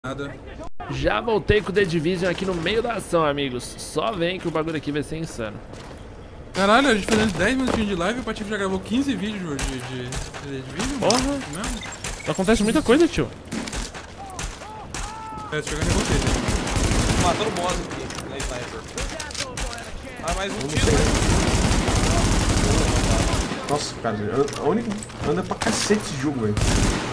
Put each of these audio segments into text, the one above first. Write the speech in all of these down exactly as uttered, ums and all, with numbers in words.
Nada. Já voltei com o The Division aqui no meio da ação, amigos. Só vem que o bagulho aqui vai ser insano. Caralho, a gente fazendo dez minutinhos de live e o Patife já gravou quinze vídeos de, de, de The Division. Porra! Mesmo? Acontece muita coisa, tio. É, chegando em você. Matando o boss aqui, na sniper. Ah, mais um tiro. Nossa, cara, a única anda pra cacete esse jogo, velho.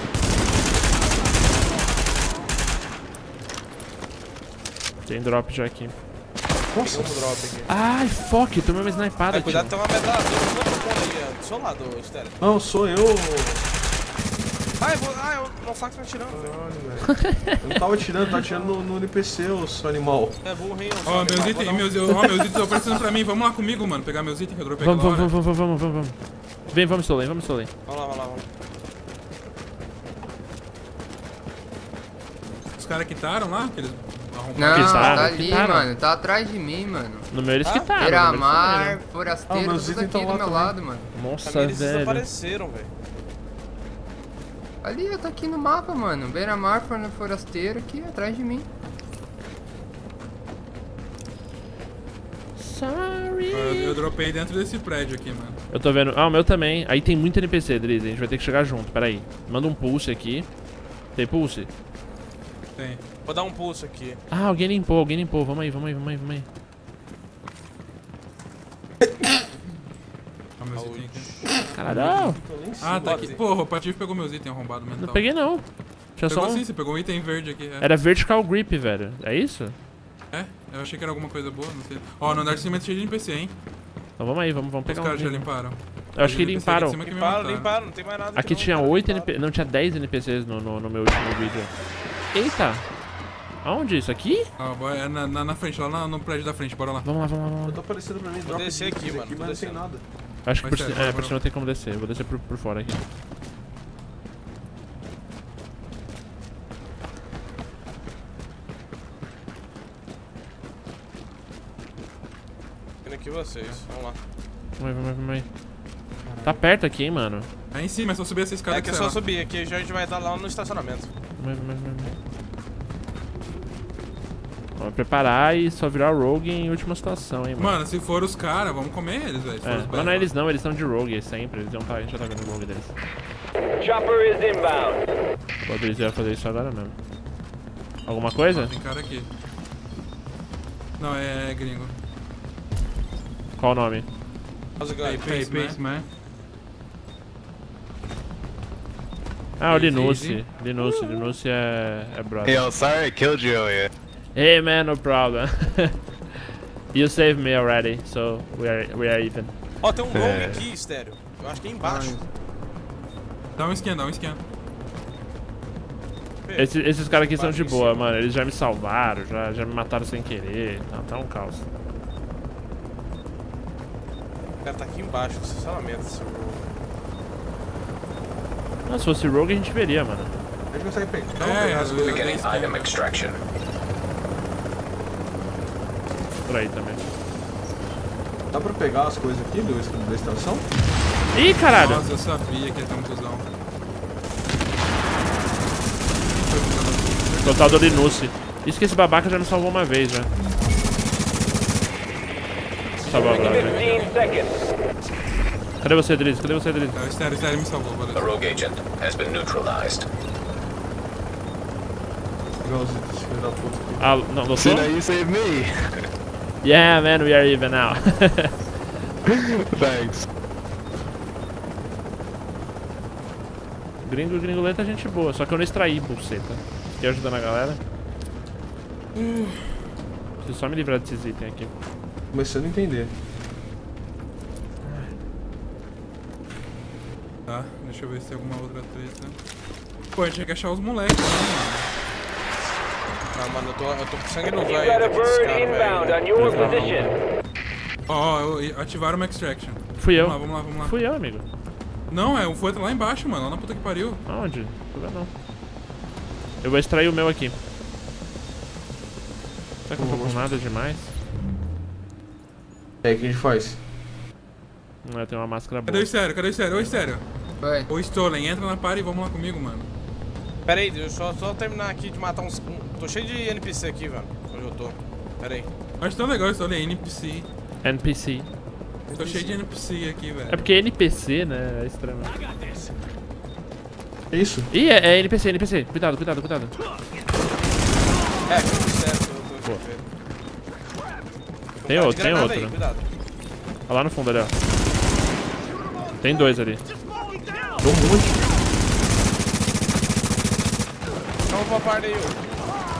Tem drop já aqui. Nossa. Um drop aqui. Ai, fuck, tomei uma snipada, Ai, cuidado, tio. tem uma metralhadora no fundo aí, ó, do seu lado, Estéreo. Não, sou eu. Ai, vou, ai, o meu fax tá atirando, velho. Caralho, velho. Eu não tava atirando, tava atirando no, no N P C, ô seu animal. É burro, hein? Ó, meus itens, meus, ó, meus itens estão aparecendo pra mim. Vamos lá comigo, mano. Pegar meus itens que eu dropei Vamos, aquela vamos, hora. vamos, vamos, vamos, vamos, vamos. Vem, vamos, Solen, vamos, Solen. Vamos lá, vamos lá, vamos lá. Os caras quitaram lá, aqueles arrombados. Não, Quitaram, tá ali, quitaram. mano. Tá atrás de mim, mano. No meu eles Ah, quitaram. Beira-mar, Ah, forasteiro, meus tudo itens aqui tão do lá meu também. lado, mano. Nossa, Também eles velho. desapareceram, velho. Ali, eu tô aqui no mapa, mano. Beira-mar, forasteiro aqui atrás de mim. Sorry. Eu, eu dropei dentro desse prédio aqui, mano. Eu tô vendo. Ah, o meu também. Aí tem muito N P C, Driz. A gente vai ter que chegar junto. Pera aí. Manda um pulse aqui. Tem pulse? Tem. Vou dar um pulso aqui. Ah, alguém limpou, alguém limpou. Vamos aí, vamos aí, vamos aí, vamos aí. Ó, meus itens aqui. Caralho. Ah, tá aqui. Porra, o Patife pegou meus itens arrombados mental. Não peguei não. Tinha Pegou só um... sim, você pegou um item verde aqui. É. Era vertical grip, velho. É isso? é, eu achei que era alguma coisa boa, não sei. Ó, no andar de cima tá cheio de N P C, hein? Então vamos aí, vamos, vamos Os pegar caras um. já limparam. Eu acho que Os N P C aqui de limparam. cima que me Limparam, mataram. limparam, não tem mais nada Aqui não, tinha cara, oito limparam. N P C. Não, tinha dez N P Cs no, no, no meu último vídeo. Eita! Aonde isso? Aqui? Ó, bora- é na, na, na frente, lá na- no prédio da frente, bora lá. Vamos lá, vamos lá, vamos lá. Eu tô aparecendo pra mim, drop descer de aqui, itens mano, tô mas não tem descendo. nada. Acho que Vai por, ser, ci- bora, é, por bora. cima tem como descer. Eu vou descer por, por fora aqui. Vindo aqui vocês, vamos lá. Vamos aí, vamos aí, vamos aí. Tá perto aqui, hein, mano. Aí em cima, é só subir essa escada É que é sai só lá. subir, aqui já a gente vai estar lá no estacionamento. Vamos aí, vamos aí, vamos aí. Vamos preparar e só virar o Rogue em última situação, hein, mano. Mano, se for os caras, vamos comer eles, velho. Se for É, os mas bad, não é eles não, eles são de Rogue, é sempre. Eles vão tá, a gente já tá vendo o Rogue deles. Chopper is inbound. O Adriz ia fazer isso agora mesmo. Alguma coisa? Tem cara aqui. Não, é, é gringo. Qual o nome? How's it Hey, going? pace, pace, man. Ah, o Easy, Linucci. easy. Linucci, Linucci é, é brother. Yo, sorry I killed you earlier. Hey man, no problem. You saved me already, so we are, we are even. Ó, tem um rogue É. aqui, Estéreo. Eu acho que é embaixo. Dá um scan, dá um scan. Esse- esses caras aqui são de Embaixo, em boa, cima. mano. Eles já me salvaram, já, já me mataram sem querer. Tá, tá um caos. O cara tá aqui embaixo, no estacionamento. esse rogue. Não, se fosse Rogue a gente veria, mano. A gente consegue pegar. Dá É, pra pegar as eu- coisas. eu- Beginning item extraction. Por aí também. Dá pra pegar as coisas aqui do, da estação? Ih, caralho! Nossa, eu sabia que ia ter um cuzão. Total do Linucci. Isso que esse babaca já me salvou uma vez, já. Salvou agora, né? fifteen seconds. Cadê você, Driz? Cadê você, Driz? É, o Estéreo, o Estéreo me salvou, A beleza. rogue agent has been neutralized. Pegar os itens, filho da puta aqui. Ah, não, não See, sou? now you saved me. Yeah, man, we are even now. Thanks. Gringo, gringoleta é gente boa, só que eu não extraí pulseta. Quer ajudando a galera? Preciso só me livrar desses itens aqui. Começando a entender. Tá, deixa eu ver se tem alguma outra treta. Pô, a gente tinha que achar os moleques, né, mano? Ah, mano, eu tô, eu tô com sangue no You zóio got a aqui desse bird cara, inbound velho. on your Não, não. position. Ó, ó, eu- ativaram uma extraction. Fui eu. Vamos lá, vamos lá, vamos lá. Fui eu, amigo. Não, é, foi lá embaixo, mano, lá na puta que pariu. Aonde? Não vê não. Eu vou extrair o meu aqui. Será que eu não tô com nada demais? É, o que a gente faz? Não, eu tenho uma máscara Cadê boa. o Estéreo? Cadê o Estéreo? Ô, Estéreo. Vai. Ô, Stolen, entra na party e vamos lá comigo, mano. Pera aí, deixa eu só, só terminar aqui de matar uns... Um, tô cheio de N P C aqui, velho. Onde eu tô. Pera aí. Acho tão legal isso, olha aí, N P C. N P C. Tô cheio de N P C aqui, velho. É porque N P C, né? É estranho. É isso? Ih, é, é N P C, N P C. Cuidado, cuidado, cuidado. É, tudo certo, eu tô aqui. Tem outro, tem outro. Aí, Né? cuidado. Olha lá no fundo ali, ó. Tem dois ali. Deu um monte. Calma pra parte aí, ô.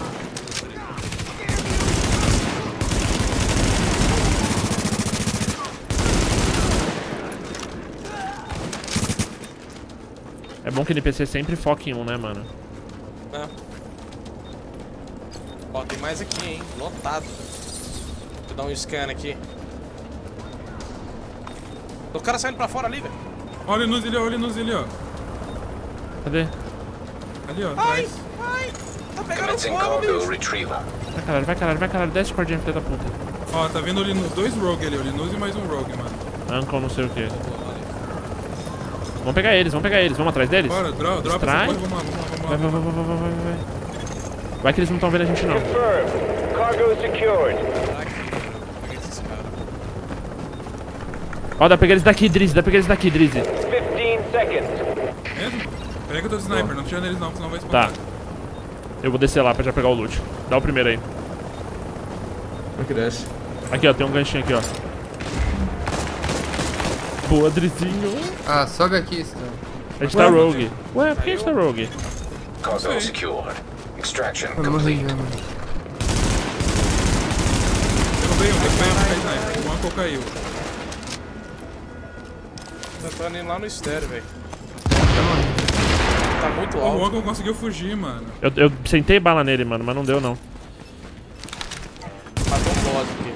É bom que N P C sempre foca em um, né, mano? É. Ó, tem mais aqui, hein? Lotado. Deixa eu dar um scan aqui. O cara saindo pra fora ali, velho. Olha nos ali, olha nos ali, ó. Cadê? Ali, ó, Ai, atrás. ai. Tá pegando Commencing fogo, cargo bicho. retrieval. Vai caralho, vai caralho, vai caralho. Desce cordinha, filha da puta. Ó, tá vendo ali nos dois rogue ali, o Linus e mais um rogue, mano. Ankle, não sei o que. Vamos pegar eles, vamos pegar eles. Vamos atrás deles? Bora, dro dropa Distrai. essa porra, vamos lá, vamos lá, vamos lá. Vai, vai, vai, vai, vai, vai, vai. Vai que eles não estão vendo a gente, não. Confirmed. Cargo secured. Peguei esses caras. Ó, dá pra pegar eles daqui, Drizzy. Dá pra pegar eles daqui, Drizzy. fifteen seconds. Mesmo? Peraí que eu tô de sniper, não tira neles não, senão vai espantar. Tá. Eu vou descer lá pra já pegar o loot. Dá o primeiro aí. Como é que desce? Aqui, ó. Tem um ganchinho aqui, ó. Boa, Drizinho. Ah, sobe aqui, Stan. A gente tá rogue. Ué, por que a gente tá rogue? Cargo secured. Extraction Eu morri complete. já, mano. Derrubei um, derrubei um, derrubei sniper. O Uncle caiu. Tentando ir lá no estéreo, velho. Tá morrendo. Tá muito Pô, o alto. Uncle conseguiu fugir, mano. Eu, eu sentei bala nele, mano, mas não deu, não. Matou um boss aqui.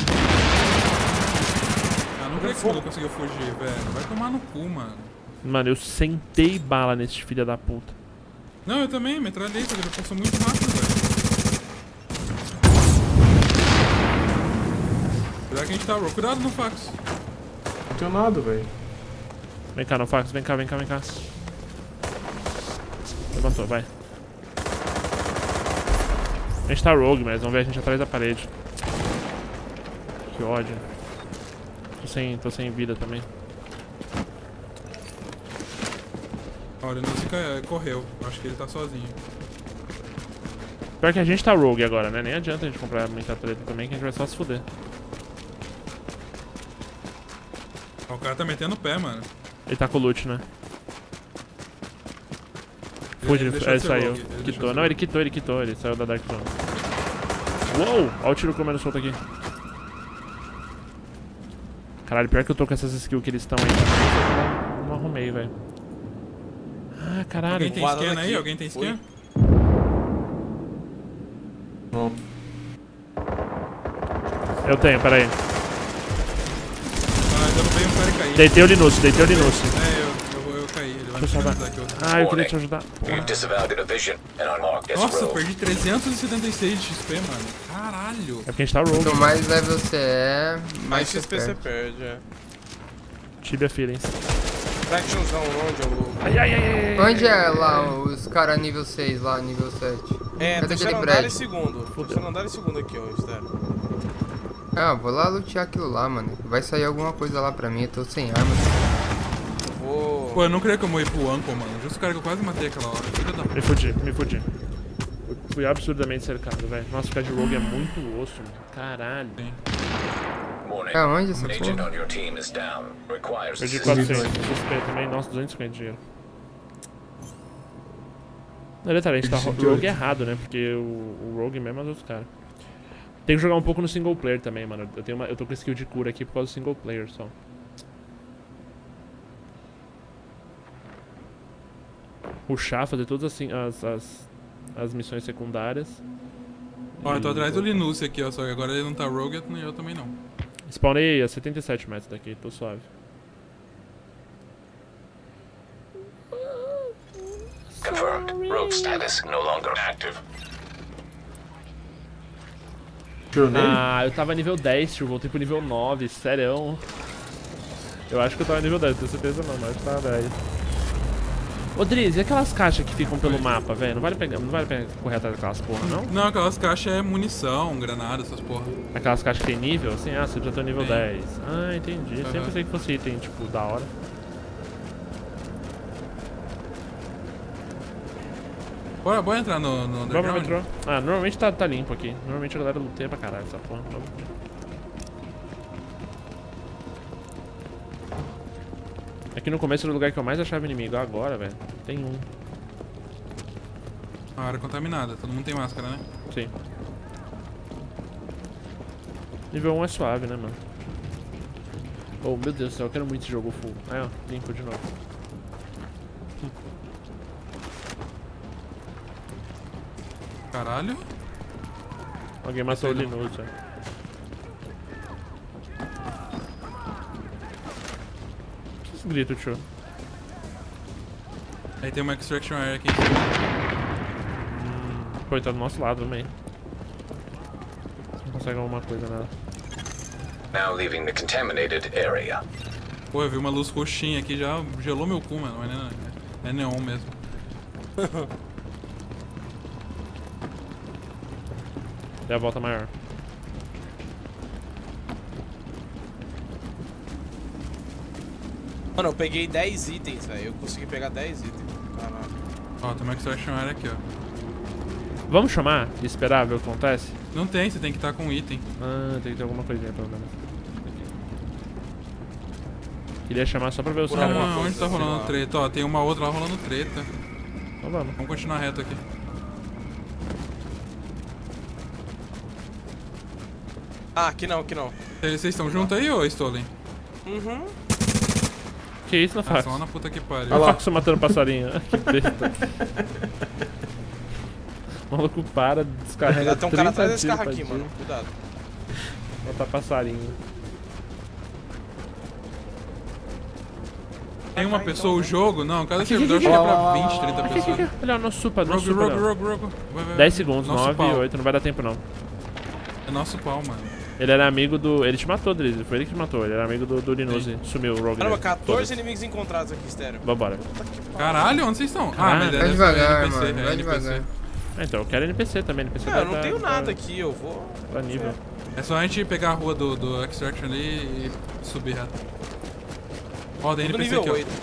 Ah, não creio que esse maluco conseguiu fugir, velho. Vai tomar no cu, mano. Mano, eu sentei bala nesse filho da puta. Não, eu também, metralhei, só que ele passou muito rápido, velho. Cuidado que a gente tá rogue. Cuidado no fax. Não tenho nada, velho. Vem cá, não fax. Vem cá, vem cá, vem cá. Levantou, vai. A gente tá rogue, mas vamos ver a gente atrás da parede. Que ódio. Tô sem, tô sem vida também. Olha, o Linus correu. Acho que ele tá sozinho. Pior que a gente tá rogue agora, né? Nem adianta a gente comprar muita treta também, que a gente vai só se fuder. Ó, o cara tá metendo o pé, mano. Ele tá com o loot, né? Ele- Fude, ele ele, deixou ele de ser saiu. rogue, ele deixou de Quitou. ser Não, ele rogue. quitou, ele quitou. Ele saiu da Dark Zone. Uou! Olha o tiro comendo solto aqui. Caralho, pior que eu tô com essas skills que eles estão aí. Eu não, não arrumei, velho. Ah, caralho. Alguém tem Guarda scan aí? aqui. Alguém tem Fui. scan? Não. Eu tenho, peraí. Ah, eu derrubei um cara e caí. Deitei o Linus, deitei o Linus. É, eu, eu, eu caí. Ele vai me Deixa eu salvar. finalizar aqui outro. Ah, eu queria te ajudar. We've disavowed a division and unlocked this Nossa, rogue. perdi trezentos e setenta e seis de X P, mano. Caralho. É porque a gente tá rogue. Quanto mais level você é, mais Mais você X P você perde. perde, é. Tibia feelings. Fractionsão, onde eu... Ai, ai, ai, ai. Onde é lá os caras nível seis, lá nível sete? É, Cadê terceiro aquele andar e prédio? segundo. Terceiro andar e segundo aqui, ó, estéreo. Ah, vou lá lutear aquilo lá, mano. Vai sair alguma coisa lá pra mim, eu tô sem arma. Vou... Pô, eu não creio que eu morri pro Uncle, mano. Justo o cara que eu quase matei aquela hora. Filha da... Me fudi, me fudi. Eu fui absurdamente cercado, velho. Nossa, ficar de rogue é muito osso, mano. Caralho. Warning. É onde essa An agent porra? on your team is down. Requires Perdi assistance. quatrocentos. X P também. Nossa, duzentos e cinquenta de dinheiro. Não, detalhe, a gente tá ro- rogue errado, né? Porque o, o rogue mesmo é os outros caras. Tem que jogar um pouco no single player também, mano. Eu, tenho uma, eu tô com skill de cura aqui por causa do single player só. Rushar, fazer todas assim, as, as, as missões secundárias. Ó, eu tô E- atrás do Linus aqui, ó. Só que agora ele não tá rogue e eu também não. Spawnei a setenta e sete metros daqui, tô suave. Confirmed. Rogue status no longer active. Tirou nele? Ah, eu tava nível dez, tio, voltei pro nível nove, sério. Eu acho que eu tava nível dez, tenho certeza não, mas acho que tava dez. Ô, Driz, e aquelas caixas que ficam pelo mapa, velho? Não vale pegar, não vale pegar, correr atrás daquelas porra, não? Não, aquelas caixas é munição, granada, essas porra. Aquelas caixas que tem nível, assim, ah, você já tá nível Tem. dez. Ah, entendi. Uhum. Sempre pensei que fosse item, tipo, da hora. Bora, bora entrar no, no Vamos, underground? entrou. Ah, normalmente tá, tá limpo aqui. Normalmente a galera luteia pra caralho essa porra. Vamos. Aqui no começo era o lugar que eu mais achava inimigo. Agora, velho, tem um. A área contaminada, todo mundo tem máscara, né? Sim. Nível um é suave, né, mano? Oh, meu Deus do céu, eu quero muito esse jogo full. Aí, ó, limpo de novo. Caralho. Alguém matou o Sei não. Linus, ó. Esse grito, tio. Aí tem uma extraction area aqui em cima. Pô, ele tá do nosso lado também. Não consegue alguma coisa nada. Now leaving the contaminated area. Pô, eu vi uma luz roxinha aqui, já gelou meu cu, mano. Mas não é, é neon mesmo. Dê a volta maior. Mano, eu peguei dez itens, velho. Eu consegui pegar dez itens. Caralho. Ó, tem uma extraction area aqui, ó. Vamos chamar e esperar ver o que acontece? Não tem, você tem que estar com um item. Ah, tem que ter alguma coisinha pelo menos. Queria chamar só pra ver os Por caras. alguma Ah, onde coisa, tá sei rolando lá. treta? Ó, tem uma outra lá rolando treta. Então vamos. Vamos continuar reto aqui. Ah, aqui não, aqui não. Vocês estão juntos aí, ô Stolen? Uhum. Que isso, não Ah, faz? só lá na puta que pariu. Não faço matando passarinho. Que besta. O maluco para, descarrega Tem um cara atrás desse trinta carro tiros aqui, pra mano. Cuidado. ti. Botar passarinho. Tem uma pessoa, o jogo? Não, cada Aqui, servidor aqui, chega aqui. pra vinte, trinta pessoas. Olha, o nosso super, nosso Rogue, super. rogue, não. rogue, rogue. Vai, vai, dez vai. segundos, Nosso nove, pau. oito, não vai dar tempo não. É nosso pau, mano. Ele era amigo do... Ele te matou, Drizzy. Foi ele que te matou. Ele era amigo do, do Linuse. Sumiu o Rogue. Caramba, dele. quatorze Foda-se. inimigos encontrados aqui, estéreo. Vambora. Caralho, onde vocês estão? Ah, Caralho. mas é Vai deve ser devagar, N P C, mano. é Vai N P C. devagar. Ah, então eu quero N P C também. N P C É, vai eu não dar- tenho vai- nada aqui, eu vou... Dá nível. É só a gente pegar a rua do, do Extraction ali e subir reto. Ó, tem Tudo N P C nível aqui, ó. oito.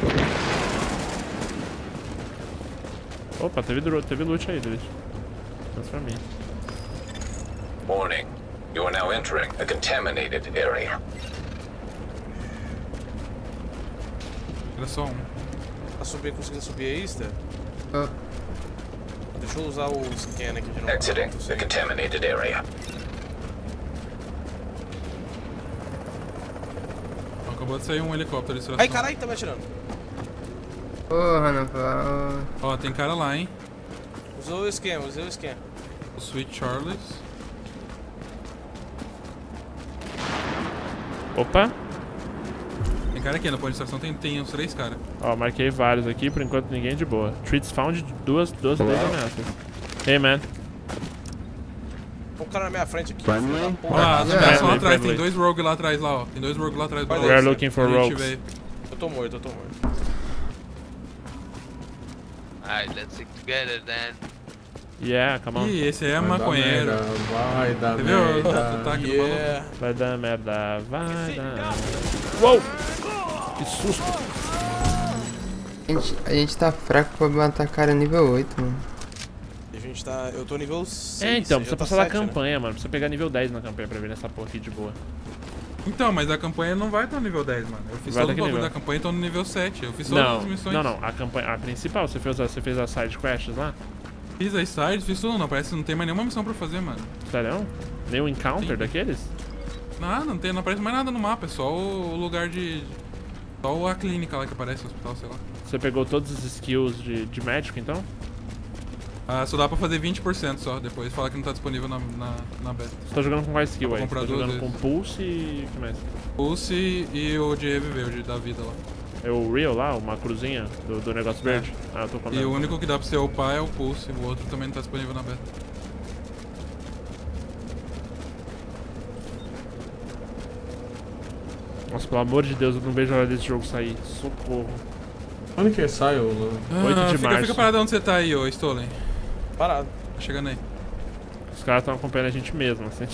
Opa, teve, dro- teve loot aí, Drizzy. Mas pra mim. Warning. You are now entering a contaminated area. Era só um. Tá subindo, conseguindo subir aí, Esther? Ah, Deixa eu usar o scan aqui de novo. Exiting the contaminated area. Ó, acabou de sair um helicóptero de extração. Ai, caralho, tá me atirando. porra, não vai. Ó, tem cara lá, hein? Usou o scan, usei o scan. O Sweet Charles. Opa. Tem cara aqui na ponte de extração, tem, tem uns três caras. Ó, marquei vários aqui. Por enquanto ninguém de boa. Treats found, duas, duas, três ameaças. Hey, man. Um cara na minha frente aqui. filho da porra. Ó lá, Yeah. só lá Friendly, atrás, tem friendly. dois rogue lá atrás, lá, ó. Tem dois rogue lá atrás do We We are looking for Onde a gente rogues. veio. Eu tô morto, eu tô morto. Alright, let's stick together then. Yeah, come on. Ih, esse aí é Vai dar maconheiro. merda, Vai dar Você viu o merda. sotaque do Yeah. Vai dar merda, vai dar. Uou! Que susto! A gente, a gente tá fraco pra matar cara nível oito, mano. A gente tá... Eu tô nível seis. É, então, já precisa tá passar da sete, né? campanha, mano. Precisa pegar nível dez na campanha pra ver nessa porra aqui de boa. Então, mas a campanha não vai estar no nível dez, mano. Eu fiz Vai todo o daquele bagulho nível. da campanha e tô no nível sete. Eu fiz todas Não, as missões. não, não. A campanha, a principal, você fez, a- você fez as side quests lá? Fiz as sides, fiz tudo, não. Parece que não tem mais nenhuma missão pra fazer, mano. Sério? Nenhum encounter Sim. daqueles? Não, não, tem, não aparece mais nada no mapa. É só o lugar de... Só a clínica lá que aparece, o hospital, sei lá. Você pegou todos os skills de, de médico, então? Ah, só dá pra fazer vinte por cento só. Depois fala que não tá disponível na, na, na beta. Você tá jogando com qual skill Vou aí? Você comprar tá duas jogando vezes. com Pulse e... o que mais? Pulse e o de reviver, o de da vida lá. É o Real lá, uma cruzinha do, do negócio verde? Ah, eu tô com E o único que dá pra você upar é o Pulse. O outro também não tá disponível na beta. Nossa, pelo amor de Deus, eu não vejo a hora desse jogo sair. Socorro. Onde que sai, ô Lan? Ah, oito de fica, março. fica parado onde você tá aí, ô Stolen. Parado. Tá chegando aí. Os caras estão acompanhando a gente mesmo, assim.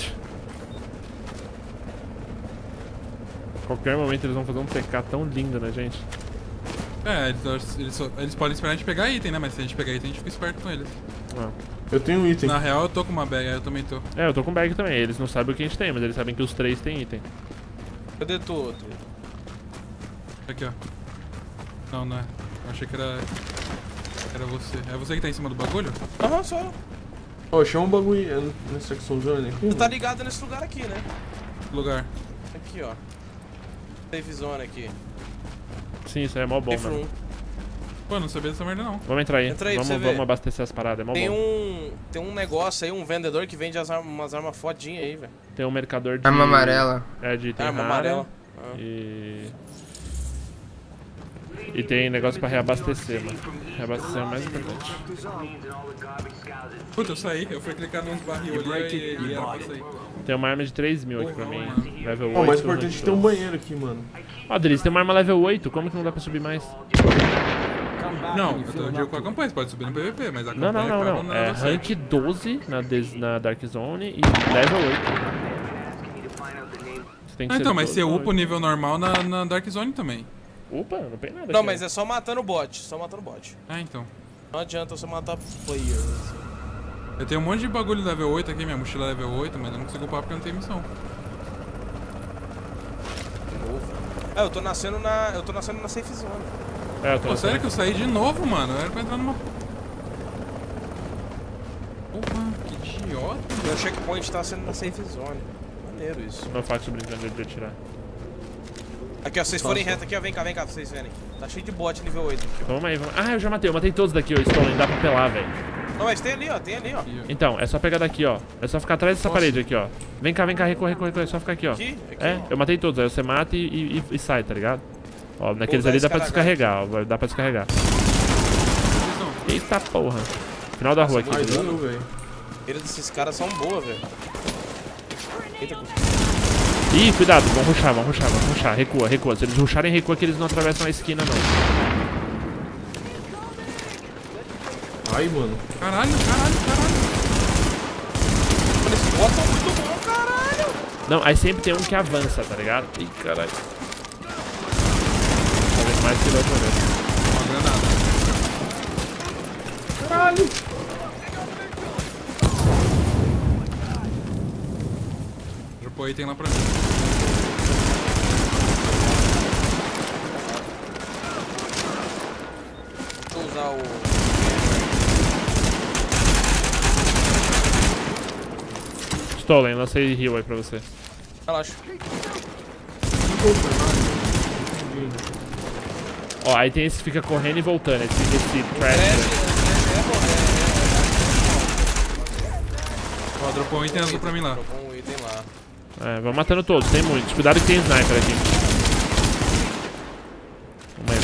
Qualquer momento eles vão fazer um T K tão lindo na gente. É, eles, eles, só- eles podem esperar a gente pegar item, né? Mas se a gente pegar item, a gente fica esperto com eles. Ah. Eu tenho um item. Na real, eu tô com uma bag, aí eu também tô. É, eu tô com bag também. Eles não sabem o que a gente tem, mas eles sabem que os três têm item. Cadê tu, outro? Aqui, ó. Não, não é. Eu achei que era... Era você. É você que tá em cima do bagulho? Aham, só eu. Ô, chama um bagulho é, nessa Exxon Zone aqui. Tu tá ligado nesse lugar aqui, né? Lugar. Aqui, ó. Safe zone aqui. Sim, isso aí é mó bom, Safe mano. room. Pô, não sabia dessa merda não. Vamos entrar aí. Entra aí pra vamos, você vamos ver. abastecer as paradas, é mó Tem bom. um. Tem um negócio aí, um vendedor que vende as arma, umas armas fodinhas aí, velho. Tem um mercador de... Arma amarela. É, de item Arma raro. amarela. Ah. E... E tem negócio pra reabastecer, mano. Reabastecer é o mais importante. Puta, eu saí. Eu fui clicar nos barril ali e, e era pra sair. Tem uma arma de três mil aqui pra mim. Level oito. Ó, o mais importante é ter um banheiro aqui, mano. Ó, Driz, tem uma arma level oito. Como que não dá pra subir mais? Não, eu tô digo com a campanha, você pode subir no P V P, mas a Não, campanha não, não, acaba não. na É nossa- rank doze na, des- na Dark Zone e level oito. Você tem que Ah, ser então, mas doze você pra upa o nível normal na, na Dark Zone também. Upa, não tem nada. Não, aqui, mas ó. é só matando bot, só matando bot. Ah, então. Não adianta você matar players. Assim. Eu tenho um monte de bagulho level oito aqui, minha mochila é level oito, mas eu não consigo upar porque não tem missão. É, eu tô nascendo na. Eu tô nascendo na safe zone. É, eu tô Pô, sério que nessa- eu saí de novo, mano? Era pra entrar numa... Porra, que idiota. Meu checkpoint tá sendo na safe zone. Maneiro isso. Meu fax brincando de atirar. Aqui, ó, vocês forem reto aqui, ó, vem cá, vem cá, pra vocês verem. Tá cheio de bot nível oito aqui, ó. Vamos aí, vamos. Ah, eu já matei. Eu matei todos daqui, ó. Stolen, dá pra pelar, velho. Não, mas tem ali, ó, tem ali, ó. Então, é só pegar daqui, ó. É só ficar atrás dessa Nossa. parede aqui, ó. Vem cá, vem cá, recorre, recorre, recorre. É só ficar aqui, ó. Aqui? Aqui? É, eu matei todos. Aí você mata e, e- e sai, tá ligado? Ó, naqueles usar ali dá esse pra cara descarregar, ó. vai- Dá pra descarregar. Eita porra. Final da rua aqui. Mais beleza? um, velho. A maioria desses caras são boas, velho. Eita, Ih, cuidado, vão rushar, vão rushar, vão rushar. Recua, recua. Se eles rusharem, recua que eles não atravessam a esquina, não. Ai, mano. Caralho, caralho, caralho. mano, esses bots são muito bons, caralho. Não, aí sempre tem um que avança, tá ligado? Ih, caralho. Tá vendo mais que da outra vez. Uma granada. Caralho. Dropou item lá pra mim. Vou usar o. Stolen, lancei heal aí pra você. Relaxa. Ó, aí tem esse que fica correndo e voltando. Esse, esse trash. Trash, né? trash é bom, Ó, dropou um item azul pra mim lá. Trocou um item lá. É, vamos matando todos, tem muitos. Cuidado que tem sniper aqui. Vamos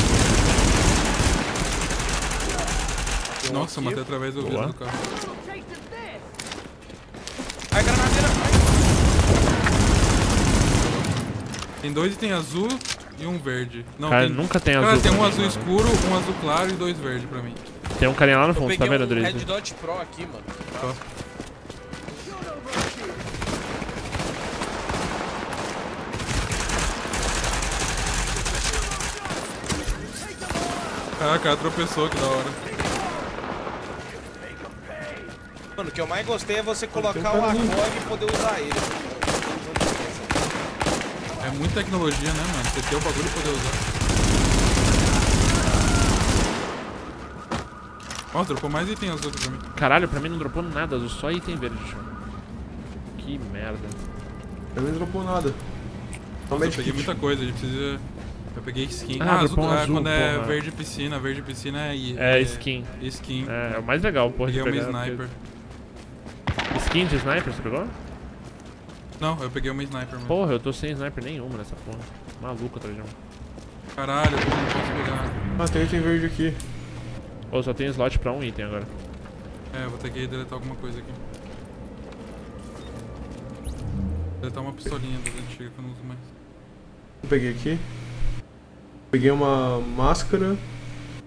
aí. Nossa, eu matei através do vidro Boa. do carro. Ai, granadeira. Ai. Tem dois itens azul e um verde. Não, Cara, tem... nunca tem Cara, azul tem pra um mim, azul mano. escuro, um azul claro e dois verdes pra mim. Tem um carinha lá no Eu fundo, peguei tá vendo, um Red Driz? Dot Pro aqui, mano. Ó. Ah, cara, tropeçou, que da hora. Mano, o que eu mais gostei é você colocar o Arcog e poder usar ele. É muita tecnologia, né, mano? Você ter o bagulho e poder usar. Ó, dropou mais item azul aqui pra mim. Caralho, pra mim não dropou nada, azul, só item verde. Que merda. Eu não dropou nada. Só Nossa, eu medkit. peguei muita coisa, a gente precisa... Eu peguei skin. Ah, Ah, dropou azul, um ah, azul, quando é porra. verde piscina, verde piscina é... É, skin. Skin. É, é o mais legal, porra, de Peguei uma pegar. sniper. porque- Skin de sniper, você pegou? Não, eu peguei uma sniper mesmo. Porra, eu tô sem sniper nenhuma nessa porra. Maluco atrás de um. Caralho, eu não posso pegar. Ah, tem item verde aqui. Ou só tem slot pra um item agora. É, eu vou ter que deletar alguma coisa aqui. Deletar uma pistolinha das antigas que eu não uso mais. Eu peguei aqui. Peguei uma máscara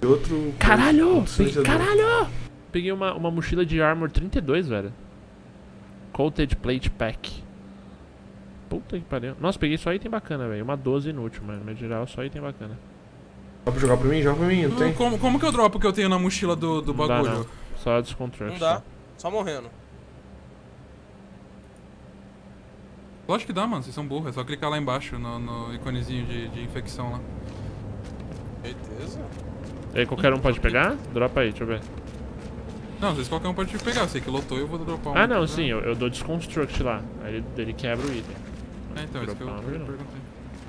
E outro... Caralho! outro Peguei, silenciador. caralho! Peguei uma, uma mochila de Armor trinta e dois, velho. Coated Plate Pack. Puta que pariu. Nossa, peguei só item bacana, velho. Uma doze inútil, mano. Mas geral, só item bacana. Dá pra jogar pra mim? Joga pra mim, não tem? Como, como que eu dropo o que eu tenho na mochila do, do Não dá, bagulho? não. Só desconstruct. Não dá. Só morrendo. Lógico que dá, mano. Vocês são burros. É só clicar lá embaixo no, no iconezinho de, de infecção lá. Certeza. E aí, qualquer um pode pegar? Dropa aí, deixa eu ver. Não, vocês qualquer um pode pegar. Eu sei que lotou e eu vou dropar um. Ah, não, sim. Eu, eu dou desconstruct lá. Aí ele, ele quebra o item. É, então, isso que eu, Dropar um, eu não. perguntei.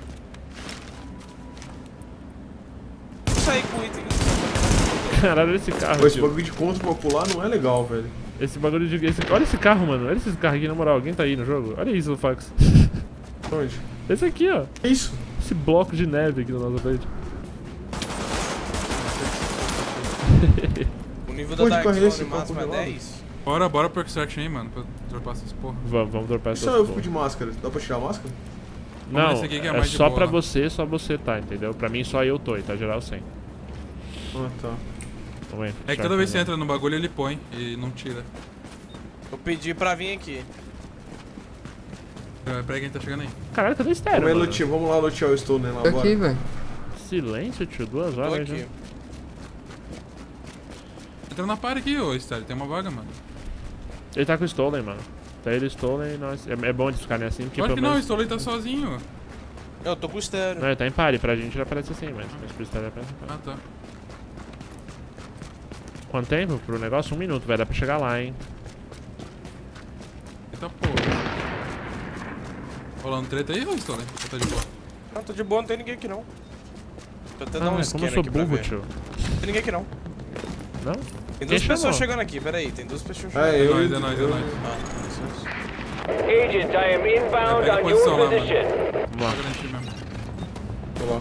Vou sair com o item. Caralho, esse carro, Pô, esse tio. bagulho de conto popular não é legal, velho. Esse bagulho de... Esse, olha esse carro, mano. Olha esse carro aqui, na moral. Alguém tá aí no jogo? Olha isso, Fox. Onde? Esse aqui, ó. Que isso? Esse bloco de neve aqui na nossa frente. O nível Pô, da de Dark correr Zone esse máximo é papo gelado. dez. Bora, bora pro extraction aí, mano. Pra dropar essas porra. Vamos, vamos dropar E essas só eu fico porra. de máscara? Dá pra tirar a máscara? Não, Esse aqui que é é mais de só boa, pra né? você, só você tá, entendeu? Pra mim só eu tô, e tá geral sem. Ah, tá. Vamos aí. É que toda vez que você entra no bagulho ele põe e não tira. Eu pedi pra vir aqui. É, Peraí, quem tá chegando aí? Caralho, cadê o estéreo, Vamos, aí, mano? lutear, vamos lá lutear o Stoner lá, Tô bora. aqui, velho. Silêncio, tio, duas Tô horas já. aqui. Entra na par aqui, ô Stereo. Tem uma vaga, mano. Ele tá com o Stolen, mano. Tá ele, Stolen e nós. É, é bom eles ficarem assim, porque Lógico que pelo não, o menos... Stoley tá sozinho. Eu tô com o estéreo. Não, ele tá em pare, pra gente ele aparece assim, mas, mas pro estéreo aparece em pare. Ah, tá. Quanto tempo pro negócio? Um minuto, velho. Dá pra chegar lá, hein. Eita porra. Rolando treta aí, ô Stoley? Ou tá de boa? Não, tô de boa, não tem ninguém aqui não. Deixa eu até Ah, dar um mas como scan eu sou aqui pra burro, ver. tio. Não tem ninguém aqui não. Não? Tem Quem duas pessoas chamou? chegando aqui, pera aí. Tem duas pessoas chegando. É, É eu... nóis, é nóis, é eu- nóis. Ah, licença. Agent, I am inbound Pega a on posição your lá, mano. position. Vamos Pra lá. garantir mesmo. Tô lá.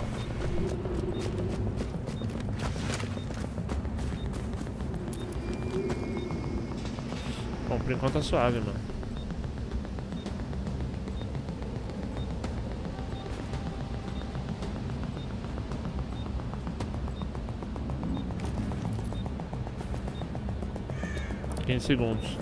Bom, por enquanto tá suave, mano. quinze segundos.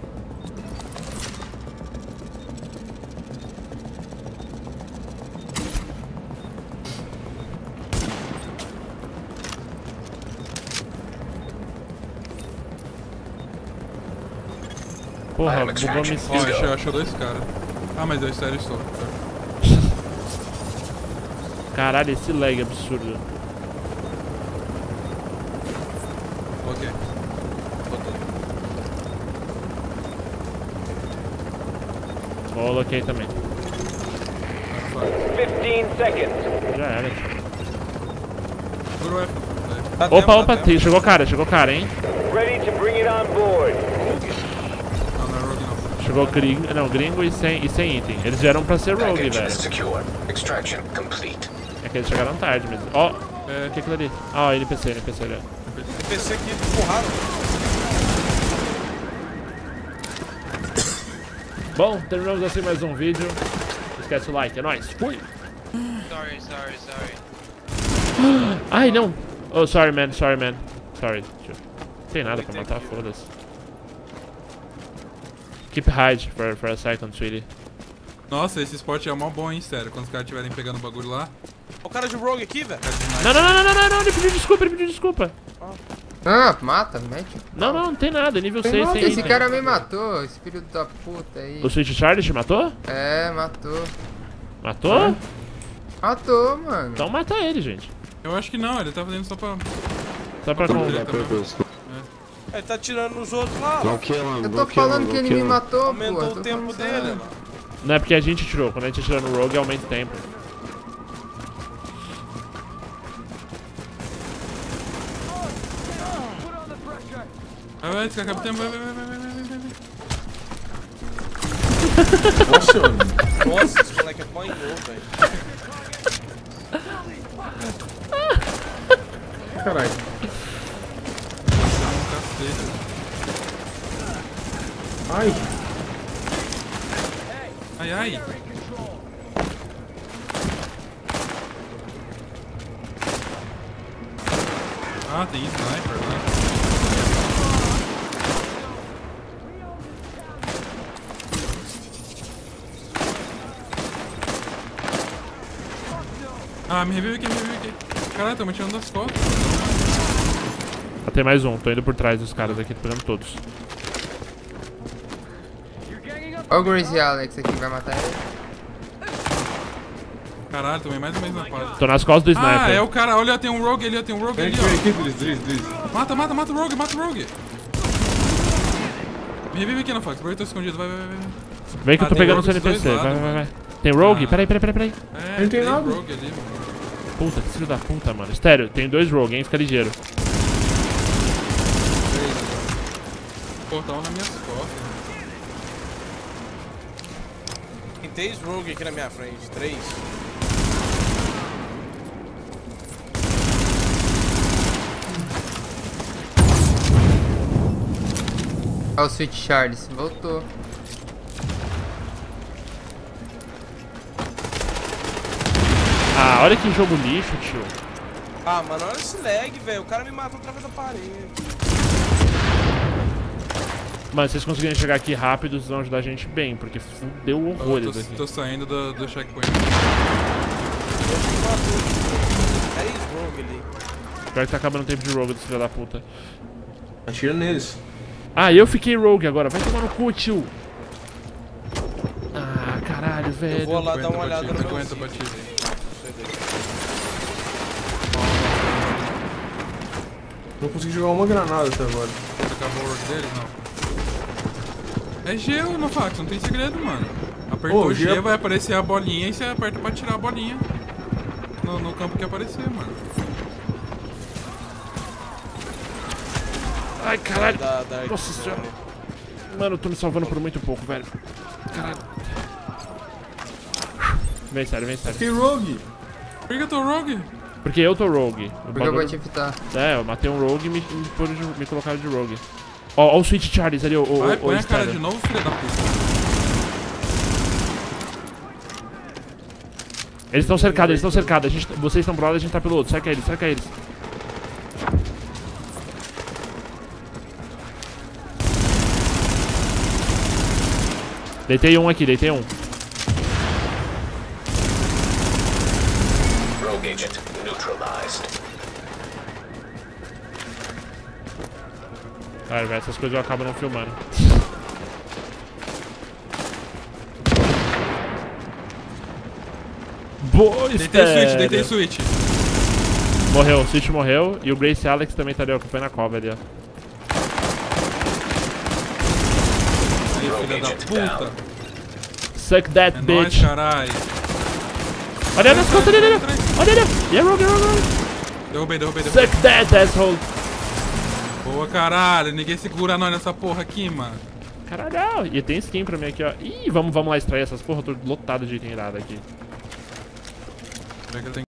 Porra, am bugou extraction. me Ó, achou, achou dois caras. Ah, mas deu Stereo Stoley. Caralho, esse lag absurdo. Ok. Coloquei também. fifteen seconds. Já era. Segura o F. Dá tempo, Opa, dá opa, tempo. tem- chegou cara, chegou cara, hein? Ready to bring it on board. Não, não é Rogue não. Chegou gringo, não, gringo e sem, e sem item. Eles vieram pra ser rogue, Package velho. is secure. Extraction complete. É que eles chegaram tarde mesmo. Ó, É, o que é aquilo ali? Ah, ó, N P C, N P C ali, ó. Tem P C aqui porrada. Bom, terminamos assim mais um vídeo. Não esquece o like, é nóis. Fui! Sorry, sorry, sorry. Ai, não! Oh, sorry, man, sorry, man. Sorry. Deixa eu- Não tem nada pra matar, foda-se. Keep hide for, for a second, sweetie. Nossa, esse spot é mó bom, hein, sério. Quando os caras estiverem pegando o bagulho lá. O cara de Rogue aqui, velho. cara de night. Não, não, não, não, não, não, não, ele pediu desculpa, ele pediu desculpa. Ah, mata, mete. Não, não, não tem nada, nível seis sem Esse item. cara me matou, esse filho da puta aí. O Sweet Charlie te matou? É, matou. Matou? Matou, mano. Então mata ele, gente. Eu acho que não, ele tá fazendo só pra. Só pra Ele com... tá- Ele tá tirando nos outros lá. ó. Eu tô falando que ele me matou, pô. Aumentou eu o tô tempo falando dele, sério. mano. Não é porque a gente tirou, quando a gente tira no Rogue aumenta o tempo. Vai, vai, descarga o tempo, vai, vai, vai, vai, vai, vai, vai. Nossa, mano. Nossa, esse moleque apanhou, velho. Caralho. Cacete. Ai. Ai, ai. Ah, tem sniper lá. Ah, me revive aqui, me revive aqui. Caralho, tô me tirando das costas. Ah, tem mais um, tô indo por trás dos caras aqui, tô pegando todos. Olha o Gracie Alex aqui, vai matar ele. Caralho, tomei mais ou menos na paz. Tô nas costas do sniper. Ah, é o cara, olha, tem um rogue ali, ó, tem um rogue Vem ali, aqui, vem ó. aqui, Driz, Driz, Driz. Mata, mata, mata o rogue, mata o rogue. Me revive aqui na Fox, eu tô escondido, vai, vai, vai. Vem que Ah, eu tô tem pegando o rogue seu dos N P C, dois vai, lados, vai, vai, mano. vai. Tem rogue? Ah. Peraí, peraí, peraí, peraí. É, Não tem três nada. rogue ali, mano. Puta, que filho da puta, mano. Estéreo, tem dois rogue, hein? Fica ligeiro. Pô, tava nas minhas costas. Tem três rogue aqui na minha frente. Três. Olha o Sweet Charles, voltou. Ah, olha que jogo lixo, tio. Ah, mano, olha esse lag, velho. O cara me matou através da parede. Mano, se vocês conseguirem chegar aqui rápido, vocês vão ajudar a gente bem, porque fudeu Eu horrores tô, aqui. tô saindo do, do checkpoint. Três rogue ali. Pior que tá acabando o tempo de rogue desse filho da puta. Atira neles. Ah, eu fiquei rogue agora. Vai tomar no cu, tio. Ah, caralho, velho. Eu vou lá dar uma Aguenta, olhada no Bati, meu aguenta, sítio. Bati. Não consegui jogar uma granada até agora. Acabou o rogue deles? Não. É G, no fax, não tem segredo, mano. Apertou Ô, G, G- vai aparecer a bolinha e você aperta pra tirar a bolinha. No, no campo que aparecer, mano. Ai, caralho. Da, da Nossa senhora. Mano, eu tô me salvando por muito pouco, velho. Caralho. Vem sério, vem sério. Que rogue! Por que eu tô rogue? Porque eu tô rogue. O Porque eu bagulho- vou te evitar. É, eu matei um rogue e me, me, pôs de- me colocaram de rogue. Ó, ó o Sweet Charles ali, o, o, Vai, o, põe o a cara Styler. de novo, filho da puta. Eles estão cercados, eles estão cercados. A gente, vocês estão pro lado, a gente tá pelo outro. Cerca eles, cerca eles. Deitei um aqui, deitei um. Rogue agent neutralized. Cara, velho, essas coisas eu acabo não filmando. Boa, Deitei Estéreo. switch, deitei switch. Morreu, o Switch morreu. E o Gracie Alex também tá ali, ó, que foi na cova ali, ó. Aí, filha da puta. Suck that É nóis, bitch. carai. Olha nas costas dele, olha. Olha ele. Yeah, rogue, rogue, rogue. Derrubei, derrubei, derrubei. Suck that, asshole. Boa, caralho. Ninguém segura nós nessa porra aqui, mano. Caralho. E tem skin pra mim aqui, ó. Ih, vamos, vamos lá extrair essas porra. Eu tô lotado de item irado aqui. Pega, tem